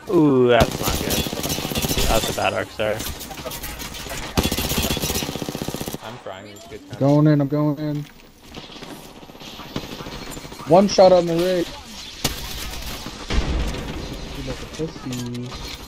Ooh, that's not good. That's a bad arc star. I'm trying these good times. Going in, I'm going in. One shot on the rig. You like a pussy.